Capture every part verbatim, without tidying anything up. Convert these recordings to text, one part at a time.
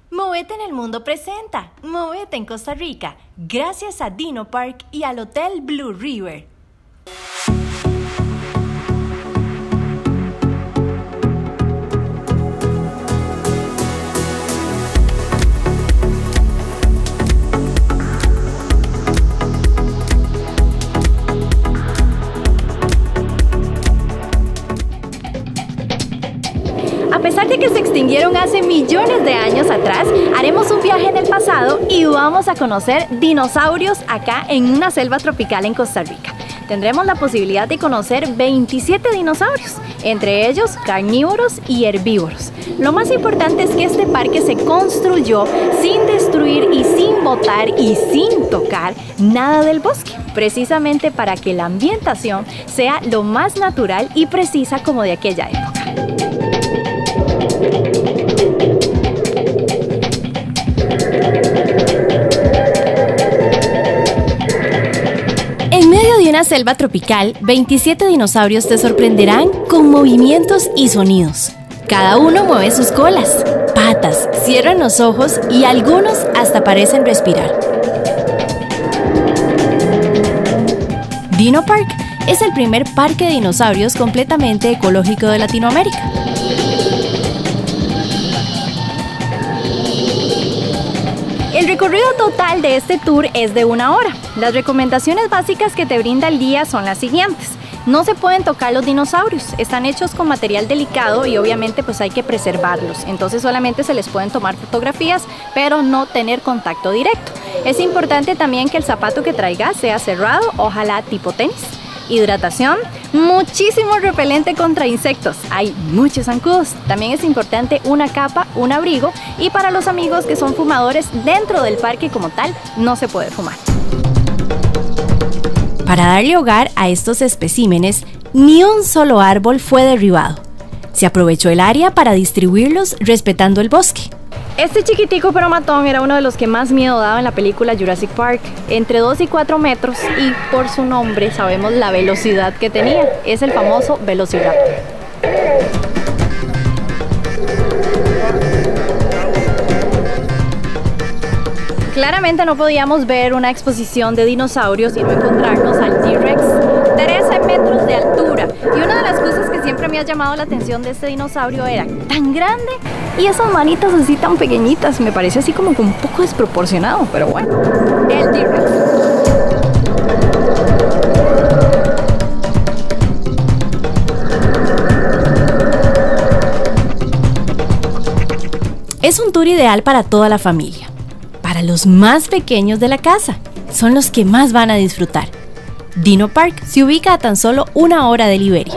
Movete en el Mundo presenta Movete en Costa Rica, gracias a Dino Park y al Hotel Blue River. A pesar de que se extinguieron hace millones de años atrás, haremos un viaje en el pasado y vamos a conocer dinosaurios acá en una selva tropical en Costa Rica. Tendremos la posibilidad de conocer veintisiete dinosaurios, entre ellos carnívoros y herbívoros. Lo más importante es que este parque se construyó sin destruir y sin botar y sin tocar nada del bosque, precisamente para que la ambientación sea lo más natural y precisa como de aquella época. En medio de una selva tropical, veintisiete dinosaurios te sorprenderán con movimientos y sonidos. Cada uno mueve sus colas, patas, cierran los ojos y algunos hasta parecen respirar. Dino Park es el primer parque de dinosaurios completamente ecológico de Latinoamérica. El recorrido total de este tour es de una hora. Las recomendaciones básicas que te brinda el guía son las siguientes. No se pueden tocar los dinosaurios, están hechos con material delicado y obviamente pues hay que preservarlos. Entonces solamente se les pueden tomar fotografías, pero no tener contacto directo. Es importante también que el zapato que traigas sea cerrado, ojalá tipo tenis. Hidratación, muchísimo repelente contra insectos, hay muchos zancudos. También es importante una capa, un abrigo, y para los amigos que son fumadores, dentro del parque como tal no se puede fumar. Para darle hogar a estos especímenes, ni un solo árbol fue derribado. Se aprovechó el área para distribuirlos respetando el bosque. Este chiquitico pero matón era uno de los que más miedo daba en la película Jurassic Park, entre dos y cuatro metros, y por su nombre sabemos la velocidad que tenía. Es el famoso Velociraptor. Claramente no podíamos ver una exposición de dinosaurios y no encontrarnos al T-Rex, trece metros de altura. Y una de las cosas que siempre me ha llamado la atención de este dinosaurio era tan grande y esas manitas así tan pequeñitas. Me parece así como que un poco desproporcionado, pero bueno, el T-Rex. Es un tour ideal para toda la familia. Para los más pequeños de la casa, son los que más van a disfrutar. Dino Park se ubica a tan solo una hora de Liberia.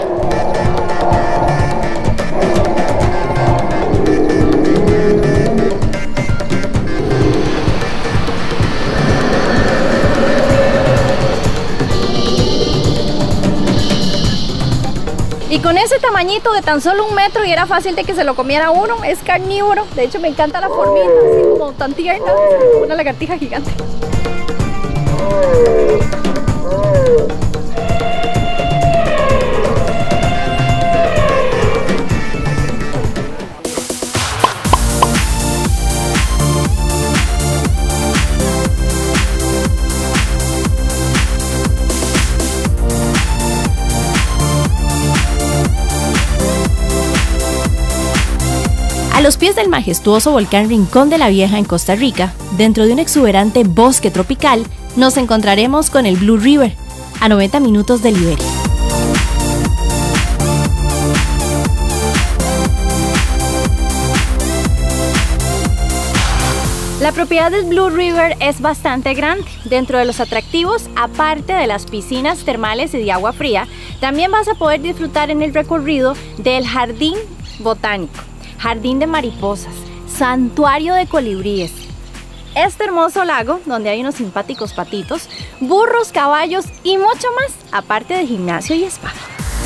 Y con ese tamañito de tan solo un metro y era fácil de que se lo comiera uno, es carnívoro. De hecho me encanta la formita, así como tan tierna, como una lagartija gigante. A los pies del majestuoso volcán Rincón de la Vieja en Costa Rica, dentro de un exuberante bosque tropical, nos encontraremos con el Blue River, a noventa minutos de Liberia. La propiedad del Blue River es bastante grande. Dentro de los atractivos, aparte de las piscinas termales y de agua fría, también vas a poder disfrutar en el recorrido del jardín botánico, jardín de mariposas, santuario de colibríes, este hermoso lago donde hay unos simpáticos patitos, burros, caballos y mucho más, aparte de gimnasio y spa.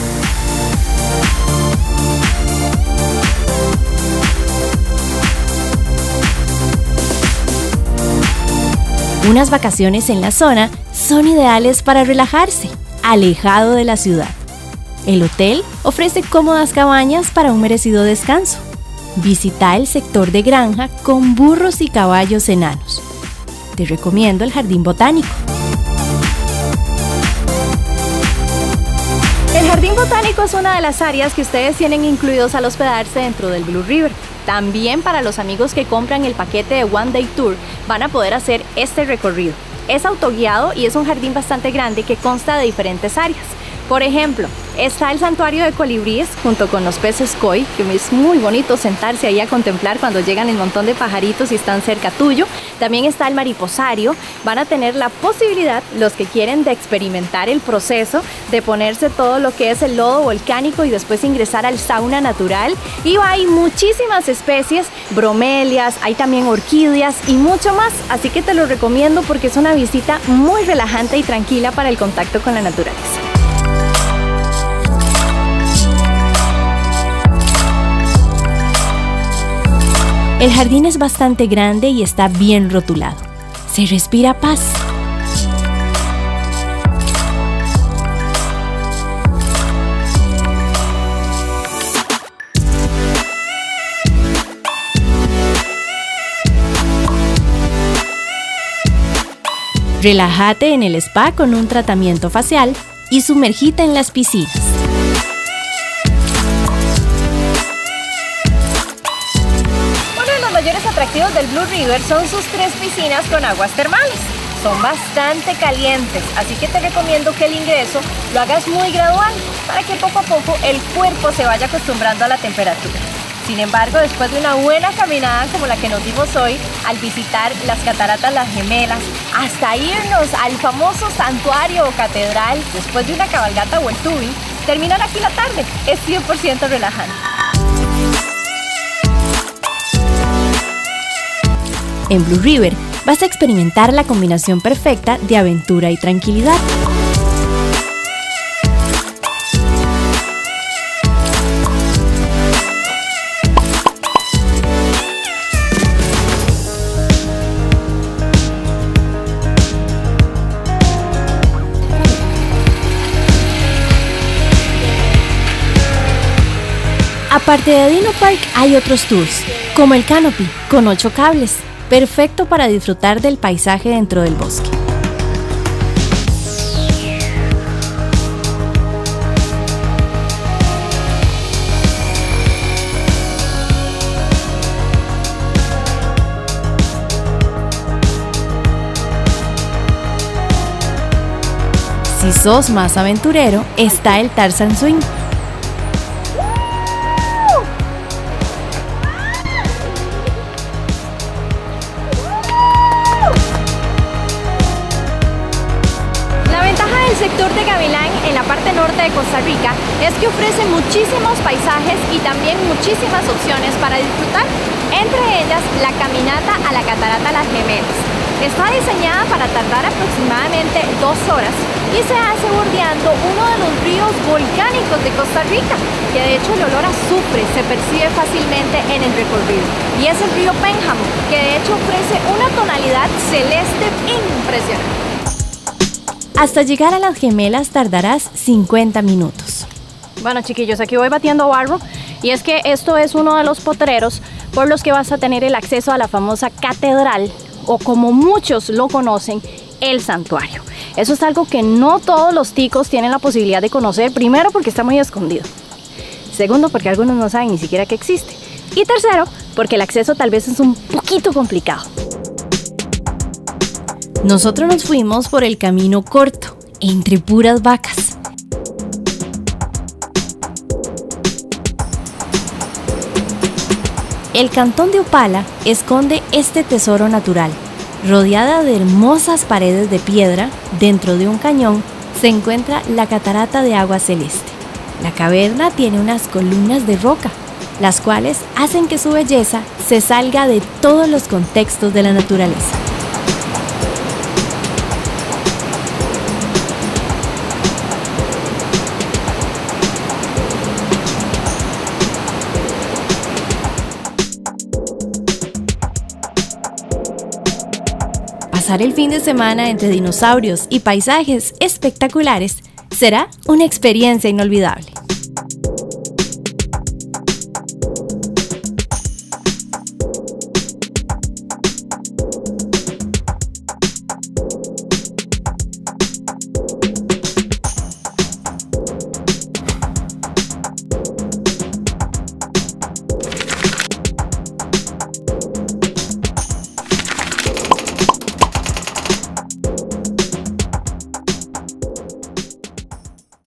Unas vacaciones en la zona son ideales para relajarse, alejado de la ciudad. El hotel ofrece cómodas cabañas para un merecido descanso. visita el sector de granja con burros y caballos enanos. Te recomiendo el Jardín Botánico. El Jardín Botánico es una de las áreas que ustedes tienen incluidos al hospedarse dentro del Blue River. También para los amigos que compran el paquete de One Day Tour van a poder hacer este recorrido. Es autoguiado y es un jardín bastante grande que consta de diferentes áreas. Por ejemplo, está el santuario de colibríes junto con los peces koi, que es muy bonito sentarse ahí a contemplar cuando llegan el montón de pajaritos y están cerca tuyo. También está el mariposario. Van a tener la posibilidad, los que quieren, de experimentar el proceso de ponerse todo lo que es el lodo volcánico y después ingresar al sauna natural. Y hay muchísimas especies, bromelias, hay también orquídeas y mucho más. Así que te lo recomiendo porque es una visita muy relajante y tranquila para el contacto con la naturaleza. El jardín es bastante grande y está bien rotulado. Se respira paz. Relájate en el spa con un tratamiento facial y sumergite en las piscinas. Los mayores atractivos del Blue River son sus tres piscinas con aguas termales. Son bastante calientes, así que te recomiendo que el ingreso lo hagas muy gradual para que poco a poco el cuerpo se vaya acostumbrando a la temperatura. Sin embargo, después de una buena caminada como la que nos dimos hoy, al visitar las cataratas Las Gemelas, hasta irnos al famoso santuario o catedral, después de una cabalgata o el tubing, terminar aquí la tarde es cien por ciento relajante. En Blue River vas a experimentar la combinación perfecta de aventura y tranquilidad. Aparte de Dino Park hay otros tours, como el Canopy, con ocho cables. Perfecto para disfrutar del paisaje dentro del bosque. Si sos más aventurero, está el Tarzan Swing. El sector de Gavilán en la parte norte de Costa Rica es que ofrece muchísimos paisajes y también muchísimas opciones para disfrutar, entre ellas la caminata a la catarata Las Gemelas. Está diseñada para tardar aproximadamente dos horas y se hace bordeando uno de los ríos volcánicos de Costa Rica, que de hecho el olor a azufre se percibe fácilmente en el recorrido, y es el río Pénjamo, que de hecho ofrece una tonalidad celeste impresionante. Hasta llegar a Las Gemelas tardarás cincuenta minutos. Bueno, chiquillos, aquí voy batiendo barro y es que esto es uno de los potreros por los que vas a tener el acceso a la famosa catedral, o como muchos lo conocen, el santuario. Eso es algo que no todos los ticos tienen la posibilidad de conocer, primero porque está muy escondido, segundo porque algunos no saben ni siquiera que existe, y tercero porque el acceso tal vez es un poquito complicado. Nosotros nos fuimos por el camino corto, entre puras vacas. El cantón de Opala esconde este tesoro natural. Rodeada de hermosas paredes de piedra, dentro de un cañón se encuentra la catarata de agua celeste. La caverna tiene unas columnas de roca, las cuales hacen que su belleza se salga de todos los contextos de la naturaleza. Pasar el fin de semana entre dinosaurios y paisajes espectaculares será una experiencia inolvidable.